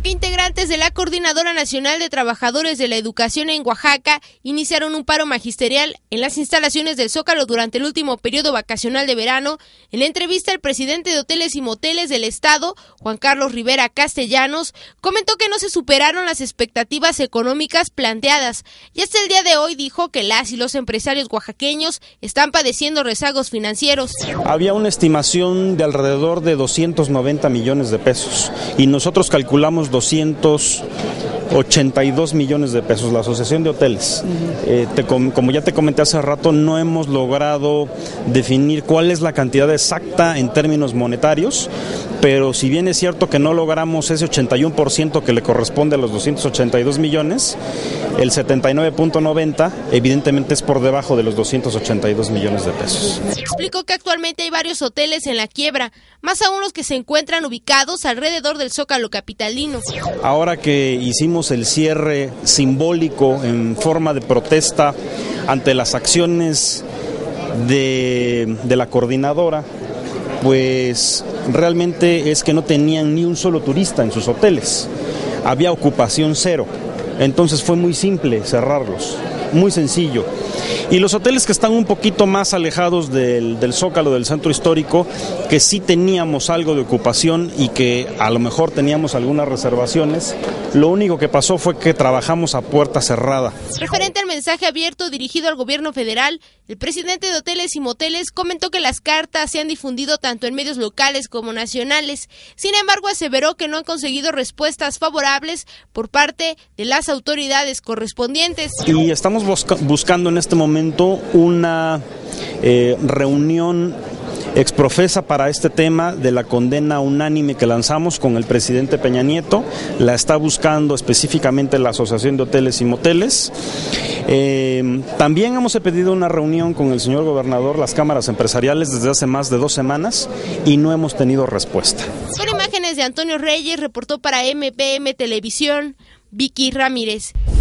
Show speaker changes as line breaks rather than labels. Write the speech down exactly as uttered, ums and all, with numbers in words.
que integrantes de la Coordinadora Nacional de Trabajadores de la Educación en Oaxaca iniciaron un paro magisterial en las instalaciones del Zócalo durante el último periodo vacacional de verano. En entrevista, el presidente de Hoteles y Moteles del Estado, Juan Carlos Rivera Castellanos, comentó que no se superaron las expectativas económicas planteadas y hasta el día de hoy dijo que las y los empresarios oaxaqueños están padeciendo rezagos financieros.
Había una estimación de alrededor de doscientos noventa millones de pesos y nosotros calculamos doscientos ochenta y dos millones de pesos, la Asociación de Hoteles. Eh, te, como ya te comenté hace rato, no hemos logrado definir cuál es la cantidad exacta en términos monetarios, pero si bien es cierto que no logramos ese ochenta y uno por ciento que le corresponde a los doscientos ochenta y dos millones, el setenta y nueve punto noventa evidentemente es por debajo de los doscientos ochenta y dos millones de pesos.
Explicó que actualmente hay varios hoteles en la quiebra, más aún los que se encuentran ubicados alrededor del Zócalo capitalino.
Ahora que hicimos el cierre simbólico en forma de protesta ante las acciones de, de la coordinadora, pues realmente es que no tenían ni un solo turista en sus hoteles, había ocupación cero, entonces fue muy simple cerrarlos, muy sencillo. Y los hoteles que están un poquito más alejados del, del Zócalo, del centro histórico, que sí teníamos algo de ocupación y que a lo mejor teníamos algunas reservaciones, lo único que pasó fue que trabajamos a puerta cerrada.
Referente al mensaje abierto dirigido al gobierno federal, el presidente de Hoteles y Moteles comentó que las cartas se han difundido tanto en medios locales como nacionales. Sin embargo, aseveró que no han conseguido respuestas favorables por parte de las autoridades correspondientes.
Y estamos busca- buscando en este momento una eh, reunión exprofesa para este tema de la condena unánime que lanzamos con el presidente Peña Nieto. La está buscando específicamente la Asociación de Hoteles y Moteles. Eh, también hemos pedido una reunión con el señor gobernador, las cámaras empresariales, desde hace más de dos semanas y no hemos tenido respuesta.
Con imágenes de Antonio Reyes, reportó para M P M Televisión, Vicky Ramírez.